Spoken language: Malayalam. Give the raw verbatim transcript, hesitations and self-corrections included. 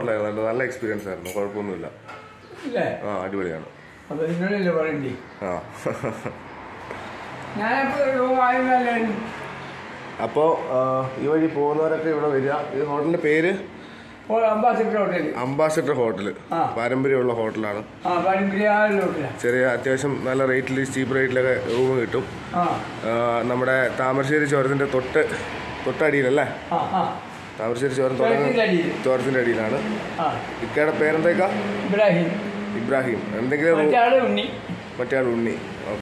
ഹോട്ടലായിരുന്നു, നല്ല എക്സ്പീരിയൻസ് ആയിരുന്നു, കുഴപ്പമൊന്നുമില്ല. ആ അടിപൊളിയാണ്. ആ അപ്പോൾ ഈ വഴി പോകുന്നവരൊക്കെ ഇവിടെ വരിക. ഈ ഹോട്ടലിന്റെ പേര് അംബാസിഡർ ഹോട്ടൽ, പാരമ്പര്യമുള്ള ഹോട്ടലാണ്. ചെറിയ അത്യാവശ്യം നല്ല റേറ്റിൽ, ചീപ്പ് റേറ്റിലൊക്കെ റൂം കിട്ടും. നമ്മുടെ താമരശ്ശേരി ചുരത്തിന്റെ തൊട്ട് തൊട്ടടിയിലല്ലേ? താമരശ്ശേരി ചുരം തുടങ്ങുന്ന ചുരത്തിന്റെ അടിയിലാണ്. ഇക്കയുടെ പേരെന്തേക്കാ? ഇബ്രാഹിം. എന്തെങ്കിലും മറ്റേ ആൾ ഉണ്ണി.